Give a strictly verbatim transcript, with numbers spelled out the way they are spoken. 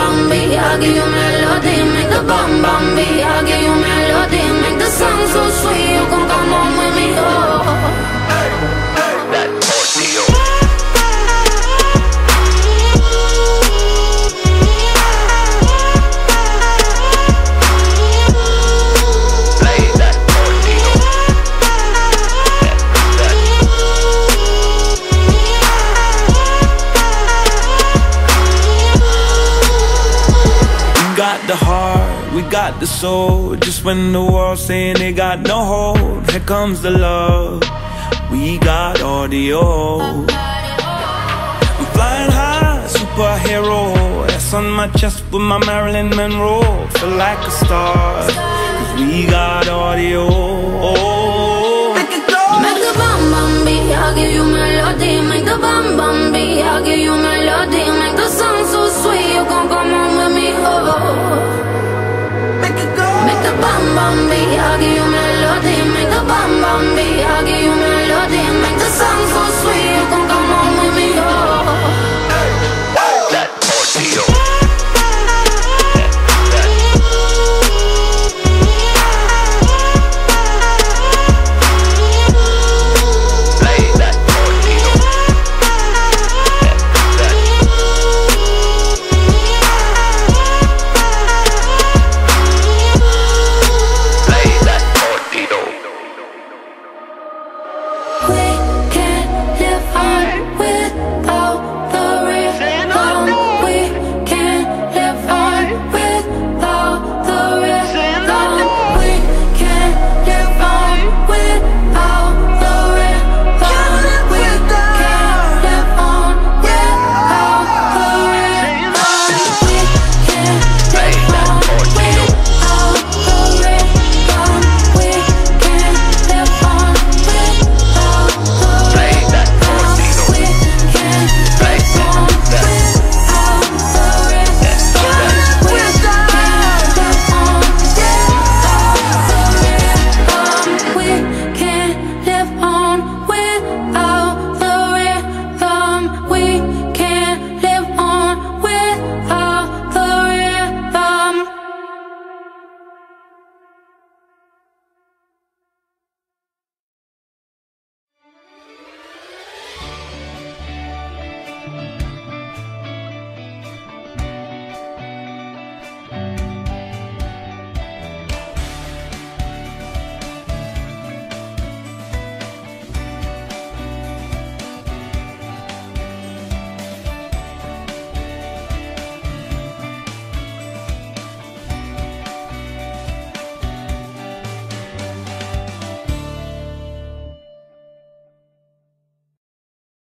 bum beat, I'll give you melody. Make the bum bum beat, I'll give you melody. Make the song so sweet, you can come home with me, oh. Hey, hey, that ordeal. Got the heart, we got the soul. Just when the world's saying they got no hold, here comes the love. We got audio. I'm flying high, superhero. S on my chest with my Marilyn Monroe. Feel like a star, cause we got audio. Make it go. Make the bum bum beat, I'll give you melody. Make the bum bum beat, I'll give you melody. Make the song